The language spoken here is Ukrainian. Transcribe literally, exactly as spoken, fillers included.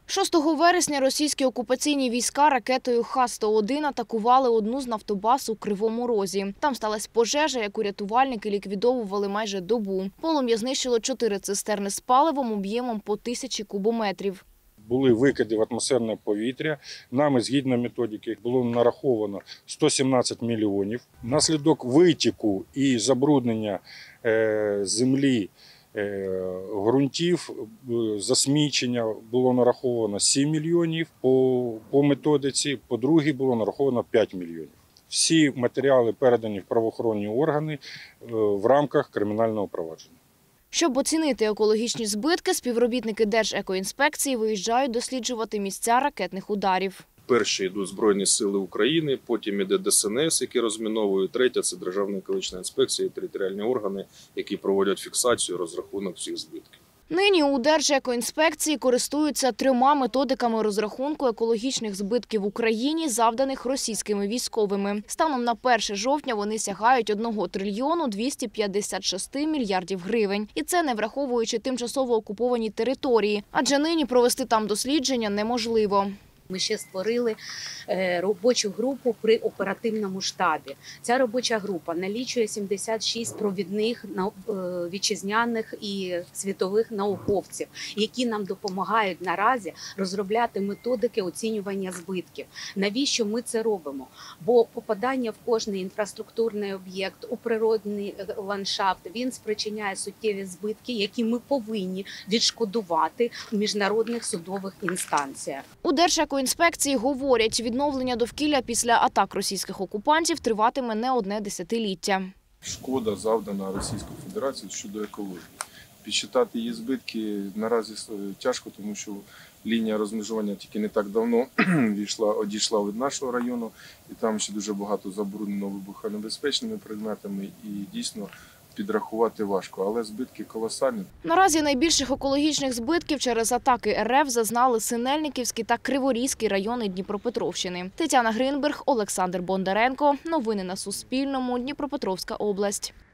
шостого вересня російські окупаційні війська ракетою Х сто один атакували одну з нафтобаз у Кривому Розі. Там сталася пожежа, яку рятувальники ліквідовували майже добу. Полум'я знищило чотири цистерни з паливом об'ємом по тисячі кубометрів. Були викиди в атмосферне повітря. Нами, згідно методики, було нараховано сто сімнадцять мільйонів. Внаслідок витіку і забруднення землі, ґрунтів, засмічення було нараховано сім мільйонів по, по методиці, по другій було нараховано п'ять мільйонів. Всі матеріали передані в правоохоронні органи в рамках кримінального провадження. Щоб оцінити екологічні збитки, співробітники Держекоінспекції виїжджають досліджувати місця ракетних ударів. Перші йдуть Збройні сили України, потім іде Де Ес Ен Ес, які розміновують, третя – це Державна екологічна інспекція і територіальні органи, які проводять фіксацію, розрахунок всіх збитків. Нині у Держекоінспекції користуються трьома методиками розрахунку екологічних збитків в Україні, завданих російськими військовими. Станом на перше жовтня вони сягають одного трильйону двісті п'ятдесят шість мільярдів гривень. І це не враховуючи тимчасово окуповані території, адже нині провести там дослідження неможливо. Ми ще створили робочу групу при оперативному штабі. Ця робоча група налічує сімдесят шість провідних вітчизняних і світових науковців, які нам допомагають наразі розробляти методики оцінювання збитків. Навіщо ми це робимо? Бо попадання в кожний інфраструктурний об'єкт, у природний ландшафт, він спричиняє суттєві збитки, які ми повинні відшкодувати в міжнародних судових інстанціях. У Держекоінспекції говорять, відновлення довкілля після атак російських окупантів триватиме не одне десятиліття. Шкода завдана Російською Федерацією щодо екології. Підсчитати її збитки наразі тяжко, тому що лінія розмежування тільки не так давно відійшла, одійшла від нашого району, і там ще дуже багато забруднено вибухонебезпечними предметами, і дійсно підрахувати важко, але збитки колосальні. Наразі найбільших екологічних збитків через атаки Ер Еф зазнали Синельниківський та Криворізький райони Дніпропетровщини. Тетяна Гринберг, Олександр Бондаренко. Новини на Суспільному. Дніпропетровська область.